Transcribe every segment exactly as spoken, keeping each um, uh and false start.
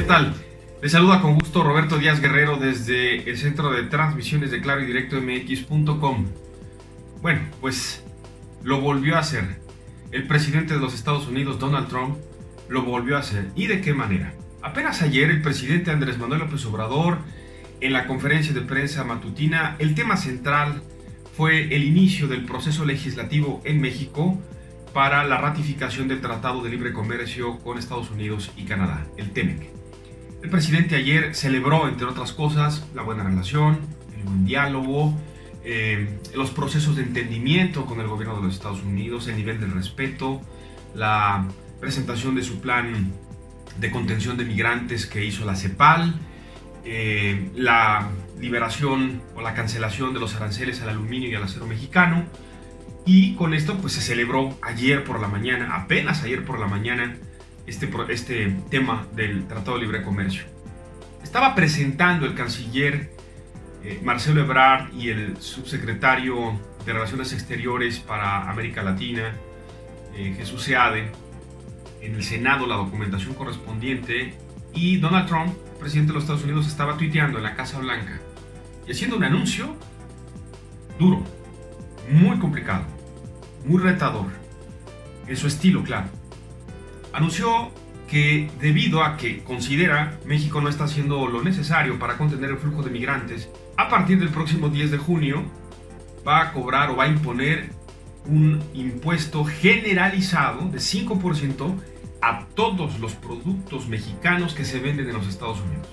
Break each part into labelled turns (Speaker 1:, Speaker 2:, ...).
Speaker 1: tal? Les saluda con gusto Roberto Díaz Guerrero desde el Centro de Transmisiones de Claro y Directo M X punto com. Bueno, pues lo volvió a hacer. El presidente de los Estados Unidos, Donald Trump, lo volvió a hacer. ¿Y de qué manera? Apenas ayer el presidente Andrés Manuel López Obrador, en la conferencia de prensa matutina, el tema central fue el inicio del proceso legislativo en México para la ratificación del Tratado de Libre Comercio con Estados Unidos y Canadá, el T M E C. El presidente ayer celebró, entre otras cosas, la buena relación, el buen diálogo, eh, los procesos de entendimiento con el gobierno de los Estados Unidos, el nivel de respeto, la presentación de su plan de contención de migrantes que hizo la CEPAL, eh, la liberación o la cancelación de los aranceles al aluminio y al acero mexicano. Y con esto pues se celebró ayer por la mañana, apenas ayer por la mañana, este, este tema del Tratado de Libre Comercio. Estaba presentando el canciller eh, Marcelo Ebrard y el subsecretario de Relaciones Exteriores para América Latina, eh, Jesús Seade, en el Senado la documentación correspondiente, y Donald Trump, presidente de los Estados Unidos, estaba tuiteando en la Casa Blanca y haciendo un anuncio duro, muy complicado, muy retador, en su estilo, claro. Anunció que debido a que considera México no está haciendo lo necesario para contener el flujo de migrantes, a partir del próximo diez de junio va a cobrar o va a imponer un impuesto generalizado de cinco por ciento a todos los productos mexicanos que se venden en los Estados Unidos.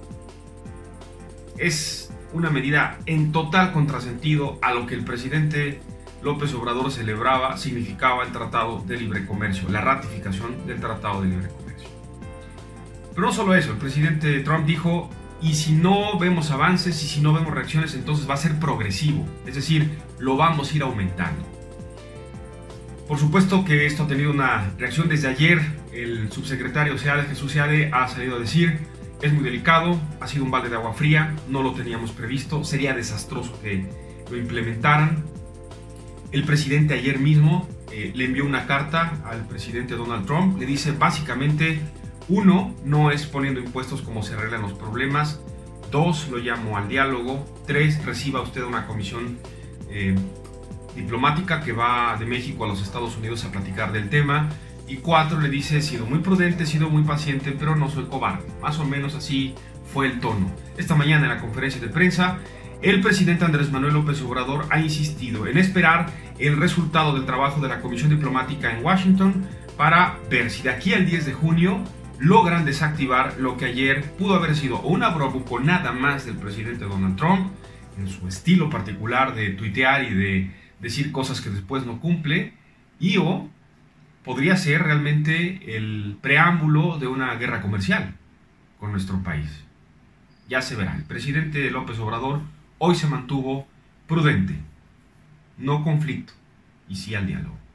Speaker 1: Es una medida en total contrasentido a lo que el presidente López Obrador celebraba, significaba el Tratado de Libre Comercio, la ratificación del Tratado de Libre Comercio. Pero no solo eso, el presidente Trump dijo, y si no vemos avances y si no vemos reacciones, entonces va a ser progresivo, es decir, lo vamos a ir aumentando. Por supuesto que esto ha tenido una reacción desde ayer. El subsecretario Seade, Jesús Seade, ha salido a decir, es muy delicado, ha sido un balde de agua fría, no lo teníamos previsto, sería desastroso que lo implementaran. El presidente ayer mismo eh, le envió una carta al presidente Donald Trump, le dice básicamente, uno, no es poniendo impuestos como se arreglan los problemas, dos, lo llamo al diálogo, tres, reciba usted una comisión eh, diplomática que va de México a los Estados Unidos a platicar del tema, y cuatro, le dice, he sido muy prudente, he sido muy paciente, pero no soy cobarde. Más o menos así fue el tono. Esta mañana en la conferencia de prensa, el presidente Andrés Manuel López Obrador ha insistido en esperar el resultado del trabajo de la Comisión Diplomática en Washington para ver si de aquí al diez de junio logran desactivar lo que ayer pudo haber sido una bravuconada más del presidente Donald Trump, en su estilo particular de tuitear y de decir cosas que después no cumple, y o podría ser realmente el preámbulo de una guerra comercial con nuestro país. Ya se verá. El presidente López Obrador hoy se mantuvo prudente, no conflicto, y sí al diálogo.